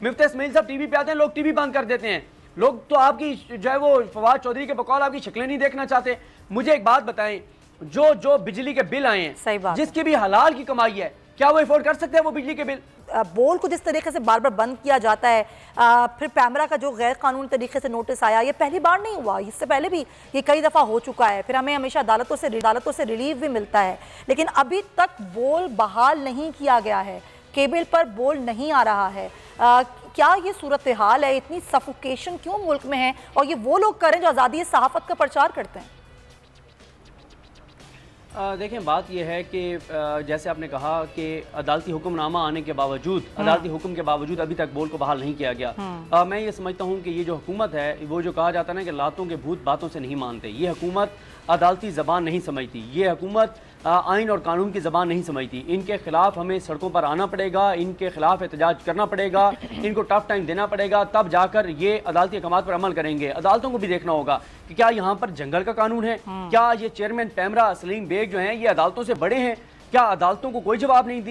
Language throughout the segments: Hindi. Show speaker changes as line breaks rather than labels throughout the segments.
मुफ्ती इस्माइल साहब टीवी पे आते हैं, लोग टीवी बंद कर देते हैं, लोग तो आपकी जो है वो फवाद चौधरी के बकौल आपकी शक्लें नहीं देखना चाहते। मुझे एक बात बताएं, जो बिजली के बिल आए हैं, जिसकी भी हलाल की कमाई है, क्या वो अफोर्ड कर सकते हैं वो बिजली के बिल?
बोल को जिस तरीके से बार बार बंद किया जाता है, फिर पैमरा का जो गैर कानूनी तरीके से नोटिस आया, ये पहली बार नहीं हुआ, इससे पहले भी ये कई दफ़ा हो चुका है। फिर हमें हमेशा अदालतों से रिलीफ भी मिलता है, लेकिन अभी तक बोल बहाल नहीं किया गया है, केबल पर बोल नहीं आ रहा है। क्या ये सूरत हाल है? इतनी सफोकेशन क्यों मुल्क में है? और ये वो लोग करें जो आज़ादी सहाफ़त का प्रचार करते हैं।
देखें, बात यह है कि जैसे आपने कहा कि अदालती हुक्मनामा आने के बावजूद, अदालती हुक्म के बावजूद अभी तक बोल को बहाल नहीं किया गया। मैं ये समझता हूँ कि ये जो हुकूमत है, वो जो कहा जाता है ना कि लातों के भूत बातों से नहीं मानते, ये हुकूमत अदालती ज़बान नहीं समझती, ये हुकूमत आइन और कानून की ज़बान नहीं समझती। इनके खिलाफ हमें सड़कों पर आना पड़ेगा, इनके खिलाफ एहतजाज करना पड़ेगा, इनको टफ टाइम देना पड़ेगा, तब जाकर ये अदालती अहकामात पर अमल करेंगे। अदालतों को भी देखना होगा कि क्या यहाँ पर जंगल का कानून है, क्या ये चेयरमैन पैमरा सलीम बेग जो हैं ये अदालतों से बड़े हैं, क्या अदालतों को कोई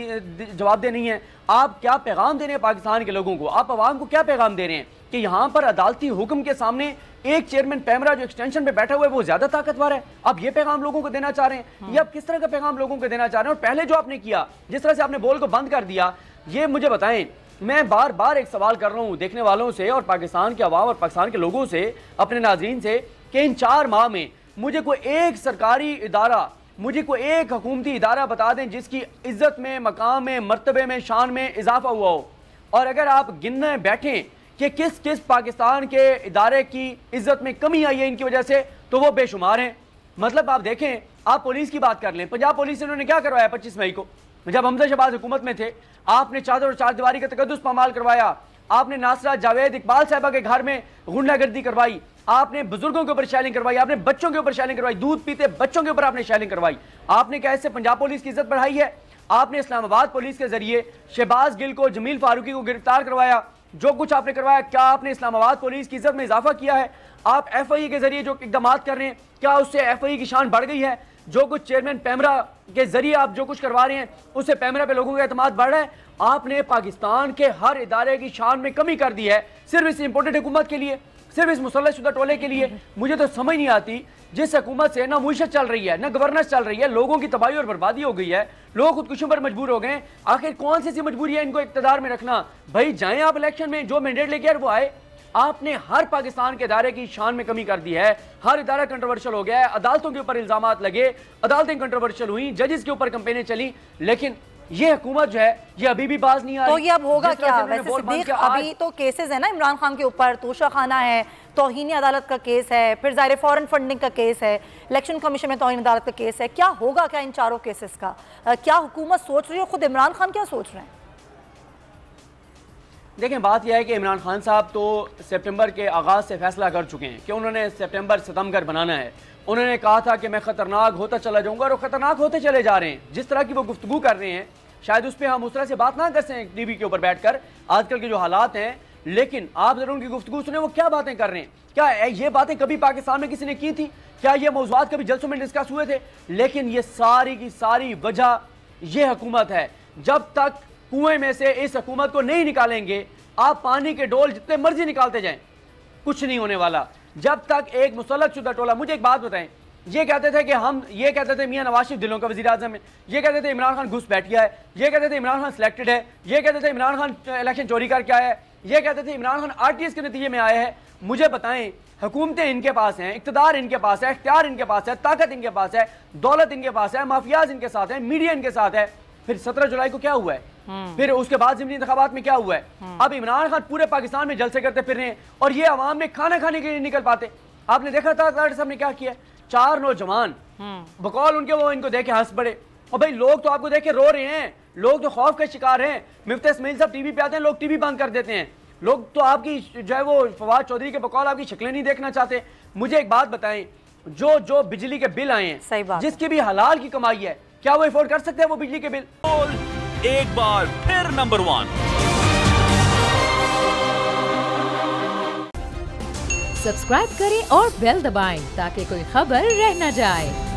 जवाबदेह नहीं है? आप क्या पैगाम दे रहे हैं पाकिस्तान के लोगों को? आप अवाम को क्या पैगाम दे रहे हैं कि यहाँ पर अदालती हुक्म के सामने एक चेयरमैन पैमरा जो एक्सटेंशन पे बैठा हुआ है वो ज्यादा ताकतवर है? आप ये पैगाम लोगों को देना चाह रहे हैं? ये आप किस तरह का पैगाम लोगों को देना चाह रहे हैं? और पहले जो आपने किया, जिस तरह से आपने बोल को बंद कर दिया, ये मुझे बताएं, मैं बार बार एक सवाल कर रहा हूँ देखने वालों से और पाकिस्तान के अवाम और पाकिस्तान के लोगों से, अपने नाजरीन से, कि इन 4 माह में मुझे कोई एक सरकारी इदारा, मुझे कोई एक हुकूमती इदारा बता दें जिसकी इज्जत में, मकाम में, मर्तबे में, शान में इजाफा हुआ हो। और अगर आप गिनने बैठें कि किस किस पाकिस्तान के इदारे की इज्जत में कमी आई है इनकी वजह से, तो वो बेशुमार हैं। मतलब आप देखें, आप पुलिस की बात कर लें, पंजाब पुलिस से उन्होंने क्या करवाया 25 मई को, जब हमजा शहबाज हुकूमत में थे? आपने चादर और चारदीवारी का तकद्दुस पामाल करवाया, आपने नासरा जावेद इकबाल साहबा के घर में गुंडागर्दी करवाई, आपने बुजुर्गों के ऊपर शैलिंग करवाई, आपने बच्चों के ऊपर शैलिंग करवाई, दूध पीते बच्चों के ऊपर आपने शैलिंग करवाई। आपने क्या इससे पंजाब पुलिस की इज्जत बढ़ाई है? आपने इस्लामाबाद पुलिस के जरिए शहबाज गिल को, जमील फारूकी को गिरफ्तार करवाया, जो कुछ आपने करवाया, क्या आपने इस्लामाबाद पुलिस की इज्जत में इजाफा किया है? आप FIA के जरिए जो इकदाम कर रहे हैं, क्या उससे FIA की शान बढ़ गई है? जो कुछ चेयरमैन पैमरा के जरिए आप जो कुछ करवा रहे हैं, उससे पैमरा पे लोगों का एतमाद बढ़ रहा है? आपने पाकिस्तान के हर इदारे की शान में कमी कर दी है सिर्फ इस इंपोर्टेड हुकूमत के लिए, सिर्फ इस मुसल्लत शुदा टोले के लिए। मुझे तो समझ नहीं आती, जिस हुकूमत से ना मुईशत चल रही है, ना गवर्नेंस चल रही है, लोगों की तबाही और बर्बादी हो गई है, लोग खुदकुशियों पर मजबूर हो गए। आखिर कौन सी ऐसी मजबूरी है इनको इक्तदार में रखना? भाई जाएं आप इलेक्शन में, जो मैंडेट लेके आए वो आए। आपने हर पाकिस्तान के इदारे की शान में कमी कर दी है, हर इदारा कंट्रोवर्शियल हो गया है, अदालतों के ऊपर इल्जामात लगे, अदालतें कंट्रोवर्शियल हुई, जजेस के ऊपर कंपेनें चली, लेकिन ये हुकूमत जो है ये अभी भी बाज नहीं आ रही।
तो ये अब होगा क्या? वैसे सिद्दीक, अभी तो केसेस है ना इमरान खान के ऊपर, तोशाखाना है, तौहीन अदालत का केस है, फिर ज़ाहिर फॉरेन फंडिंग का केस है, इलेक्शन कमीशन में तौहीन अदालत का केस है। क्या होगा क्या इन चारों केसेस का? क्या हुकूमत सोच रही है, खुद इमरान खान क्या सोच रहे हैं?
देखें, बात यह है कि इमरान खान साहब तो सितंबर के आगाज़ से फैसला कर चुके हैं कि उन्होंने सितंबर बनाना है। उन्होंने कहा था कि मैं खतरनाक होता चला जाऊंगा, और वो खतरनाक होते चले जा रहे हैं। जिस तरह की वो गुफ्तगू कर रहे हैं, शायद उस पर हम उस तरह से बात ना कर सकें टीवी के ऊपर बैठकर, आजकल के जो हालात हैं, लेकिन आप जरूर उनकी गुफ्तगू सुने, वो क्या बातें कर रहे हैं। क्या ये बातें कभी पाकिस्तान में किसी ने की थी? क्या ये मौज़ूआत कभी जलसों में डिस्कस हुए थे? लेकिन ये सारी की सारी वजह ये हुकूमत है। जब तक कुएं में से इस हुकूमत को नहीं निकालेंगे, आप पानी के डोल जितने मर्जी निकालते जाएं, कुछ नहीं होने वाला। जब तक एक मुसल्लत शुदा टोला, मुझे एक बात बताएं, ये कहते थे कि हम, ये कहते थे मियां नवाज शरीफ दिलों का वज़ीर आज़म है, ये कहते थे इमरान खान घुस बैठ गया है, ये कहते थे इमरान खान सिलेक्टेड है, ये कहते थे इमरान खान इलेक्शन चोरी करके आया है, ये कहते थे इमरान खान RTS के नतीजे में आया है। मुझे बताएं, हुकूमतें इनके पास हैं, इक़्तिदार इनके पास है, इख्तियार इनके पास है, ताकत इनके पास है, दौलत इनके पास है, माफियाज इनके साथ है, मीडिया इनके साथ है। फिर 17 जुलाई को क्या हुआ है? फिर उसके बाद ज़िमनी इंतखाबात में क्या हुआ है? अब इमरान खान पूरे पाकिस्तान में जलसे करते फिर रहे हैं, और ये अवाम में खाना खाने के लिए निकल पाते। आपने देखा था साहब ने क्या किया? 4 नौजवान बकौल उनके, वो इनको देखे हंस पड़े। और भाई लोग तो आपको देख के रो रहे हैं, लोग तो खौफ के शिकार हैं। मुफ्ती इस्माइल साहब टीवी पे आते हैं, लोग टीवी बंद कर देते हैं, लोग तो आपकी जो है वो फवाद चौधरी के बकौल आपकी शक्लें नहीं देखना चाहते। मुझे एक बात बताएं, जो बिजली के बिल आए हैं, जिसकी भी हलाल की कमाई है, क्या वो अफोर्ड कर सकते हैं वो बिजली के बिल?
एक बार फिर नंबर 1
सब्सक्राइब करें और बेल दबाएं ताकि कोई खबर रह न जाए।